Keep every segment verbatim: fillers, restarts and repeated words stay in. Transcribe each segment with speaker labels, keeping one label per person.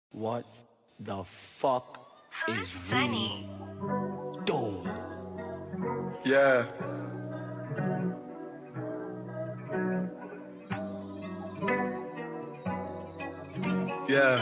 Speaker 1: What the fuck is we doing?
Speaker 2: Yeah. Yeah.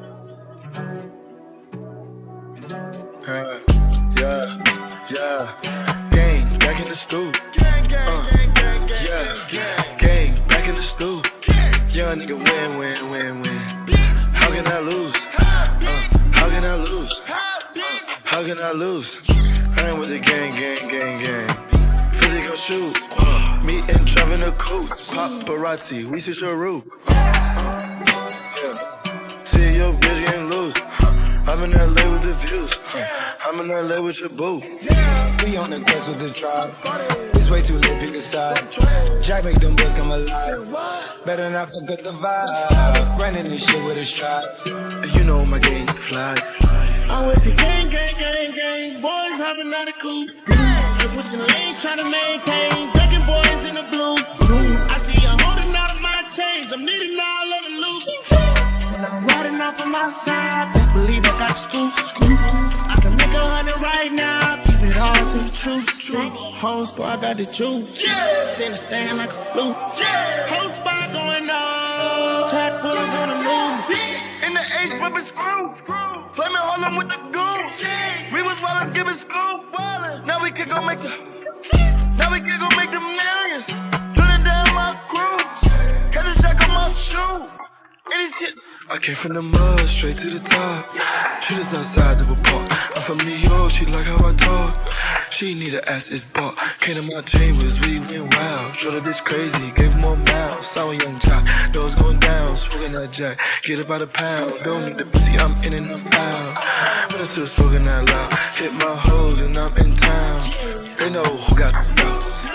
Speaker 2: Uh, yeah. Yeah. Gang, back in the stool. Gang, gang, uh, gang, gang, gang, yeah. gang, gang, back in the stool. Young nigga win, win, win, win. How can I lose? Uh, how can I lose? Uh, how can I lose? I ain't with the gang, gang, gang, gang. Philly gon' shoot. Uh, me and driving a coupe. Paparazzi, we switch your roof. Uh, yeah. See your bitch getting loose. I'm in L A with the views. I'm in L A with your boo.
Speaker 3: We on the quest with the tribe. This way too lit, pick a side. Jack make them boys come alive. Better not forget the vibe. Running this shit with a stride.
Speaker 2: You know my gang fly.
Speaker 4: I'm with the gang, gang, gang, gang. Boys hopping out of coops. I'm switching lanes, trying to maintain. Ducking boys in the blue. I see you holding out of my chains. I'm needing all of the loot. When I'm riding off on my side, best believe I got the scoop. I can make a hundred right now. Keep it all to the truth. Whole squad got the juice. Send a stand like a flute. Whole spot going on. Track boys on the news. In the H, flipping screw. Flaming Harlem with the goose. We was wildin', giving school. Now we can go make the. Now we can go make the millions. Drilling down my crew. Got the jack on my shoe.
Speaker 2: I came from the mud, straight to the top. She just outside of a park. I'm from New York, she like how I talk. She need a ass, it's bought. Came to my chambers, we went wild. Showed her bitch crazy, gave her more mouths. Saw a young jock, nose going down. Smoking that jack, get about a pound. Don't need the pussy, I'm in and I'm out. But I'm still smoking that loud. Hit my hoes and I'm in town. They know who got the stouts.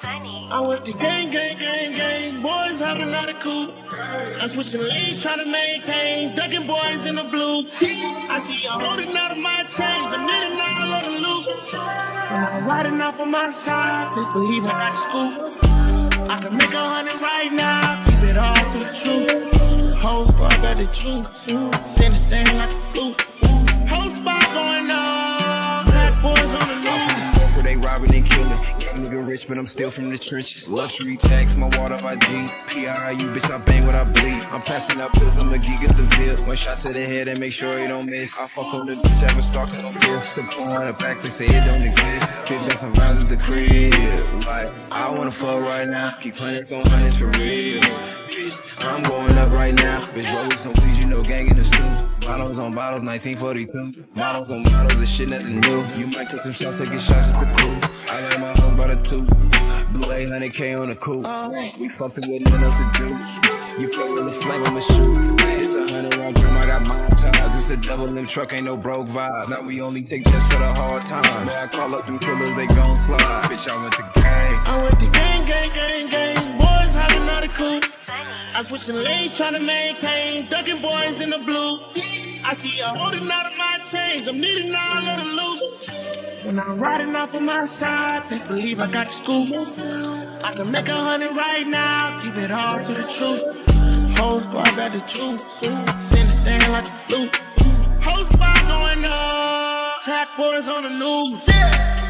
Speaker 4: I'm with the gang, gang, gang, gang. Boys hopping out of coops. I'm switching lanes, trying to maintain. Ducking boys in the blue. I see you holding out of my chains. I'm needing all of the loot. When I'm riding off on my side, please believe I got the scoop. I can make a hundred right now. Keep it all to the truth. Whole squad got the juice. Send a stand like a flute. Whole spot going on. Black boys on the news.
Speaker 5: For they robbing and killing. Nigga rich, but I'm still from the trenches. Luxury tax, my water, my G. P I U, bitch, I bang what I bleed. I'm passing up pills, I'm a geek at the Ville. One shot to the head and make sure you don't miss. I fuck on the bitch, have a stalker on fifth. Still pouring it back, they say it don't exist. Fifth some rounds at the crib. Like, I wanna fuck right now. Keep hundreds on hundreds for real. Bitch, I'm going up right now. Bitch, roll with some please, you know, gang in the stew. Bottles on bottles, nineteen forty-two. Models on models, this shit nothing new. You might cut some shots, take a shots at the crew. I got my home by the two. Blue eight hundred K on the coupe. We fucked it with nothing else to do. You play with the flame, I'ma shoot. It's a hundred round drum, I got my cars. It's a double M truck, ain't no broke vibe. Now we only take just for the hard times. Now I call up them killers, they gon' slide. Bitch, I went the gang.
Speaker 4: I went the gang, gang, gang, gang. Boys hopping out of coupe. I switching lanes, trying to maintain. Ducking boys in the blue. I see you holding out of my chains. I'm needing all of the loot. When I'm riding off on my side, best believe I got the scoop. I can make a hundred right now. Keep it all to the truth. Whole squad got the juice. Send a stand like a flute. Whole spot going on. Black boys on the news.